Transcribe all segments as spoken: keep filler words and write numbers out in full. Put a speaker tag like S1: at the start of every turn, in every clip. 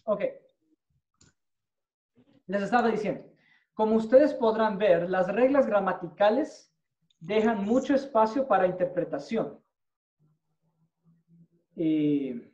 S1: Ok. Les estaba diciendo, como ustedes podrán ver, las reglas gramaticales dejan mucho espacio para interpretación. Eh,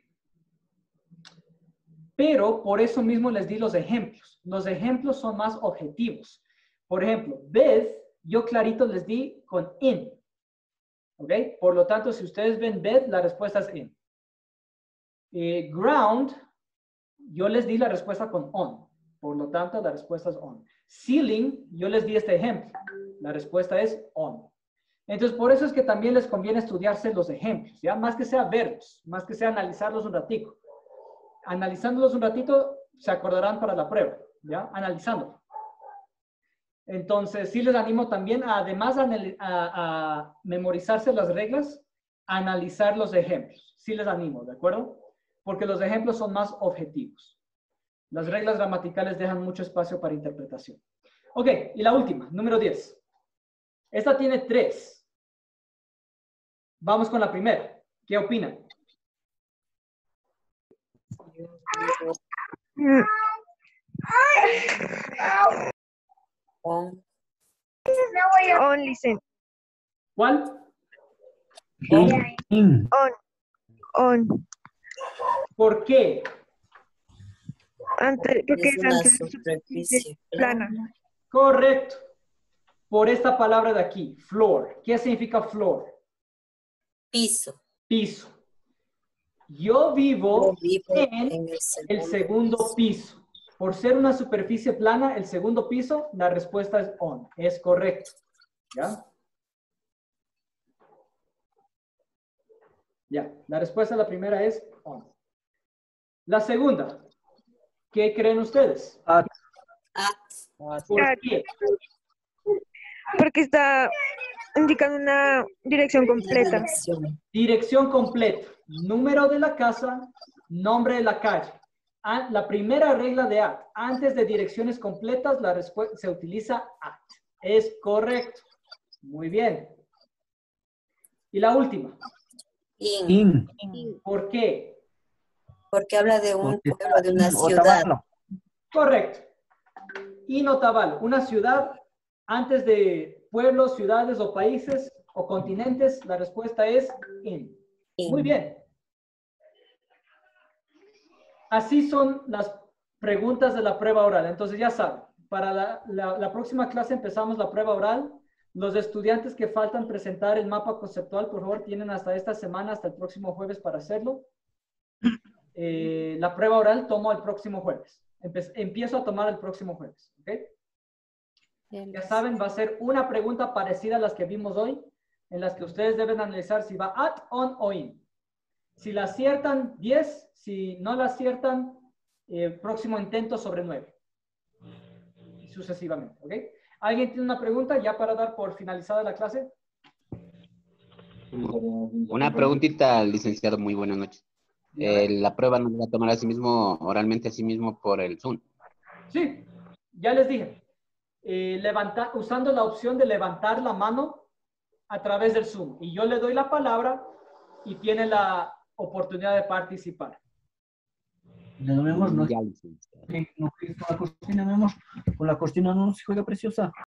S1: pero por eso mismo les di los ejemplos. Los ejemplos son más objetivos. Por ejemplo, bed, yo clarito les di con in. ¿Ok? Por lo tanto, si ustedes ven bed, la respuesta es in. Eh, ground, yo les di la respuesta con on. Por lo tanto, la respuesta es on. Ceiling, yo les di este ejemplo. La respuesta es on. Entonces, por eso es que también les conviene estudiarse los ejemplos, ¿ya? Más que sea verlos, más que sea analizarlos un ratito. Analizándolos un ratito, se acordarán para la prueba, ¿ya? Analizándolo. Entonces, sí les animo también, a, además de a, a memorizarse las reglas, a analizar los ejemplos. Sí les animo, ¿de acuerdo? Porque los ejemplos son más objetivos. Las reglas gramaticales dejan mucho espacio para interpretación. Ok, y la última, número diez. Esta tiene tres. Vamos con la primera. ¿Qué opinan?
S2: On.
S3: On, listen.
S1: ¿Cuál?
S2: On.
S3: On. On.
S1: ¿Por qué?
S3: Antes, porque
S2: Es
S3: es
S2: una
S3: antes de
S2: superficie
S3: plana.
S2: plana.
S1: Correcto. Por esta palabra de aquí, floor. ¿Qué significa floor?
S2: Piso.
S1: Piso. Yo vivo,
S2: Yo vivo
S1: en,
S2: en el
S1: el
S2: segundo
S1: segundo
S2: piso.
S1: piso. Por ser una superficie plana, el segundo piso, la respuesta es on. Es correcto. ¿Ya? Ya. La respuesta a la primera es on. La segunda. ¿Qué creen ustedes?
S2: At.
S1: ¿Por
S3: At.
S1: qué?
S3: Porque está indicando una dirección
S2: Una
S3: completa.
S2: dirección.
S1: Dirección completa. Número de la casa, nombre de la calle. Ah, la primera regla de at. Antes de direcciones completas, la respuesta se utiliza at. Es correcto. Muy bien. Y la última.
S2: In.
S1: ¿Por qué?
S2: Porque habla de un pueblo, de una ciudad.
S1: Correcto. Inotabal, una ciudad antes de pueblos, ciudades o países o continentes, la respuesta es in.
S2: In.
S1: Muy bien. Así son las preguntas de la prueba oral. Entonces ya saben, para la, la, la próxima clase empezamos la prueba oral. Los estudiantes que faltan presentar el mapa conceptual, por favor, tienen hasta esta semana, hasta el próximo jueves para hacerlo. Eh, la prueba oral tomo el próximo jueves. Empe- empiezo a tomar el próximo jueves. ¿Ok? Ya saben, va a ser una pregunta parecida a las que vimos hoy, en las que ustedes deben analizar si va at, on o in. Si la aciertan, diez. Si no la aciertan, eh, próximo intento sobre nueve. Y sucesivamente. ¿Ok? ¿Alguien tiene una pregunta ya para dar por finalizada la clase?
S4: Una preguntita, licenciado, muy buenas noches. Eh, la prueba nos va a tomar a sí mismo, oralmente a sí mismo por el Zoom.
S1: Sí, ya les dije. Eh, levantar, usando la opción de levantar la mano a través del Zoom. Y yo le doy la palabra y tiene la oportunidad de participar.
S5: Nos vemos, no,
S4: Ya, licenciado.
S5: no, con la cocina, mi amor. Con la cocina no se juega preciosa.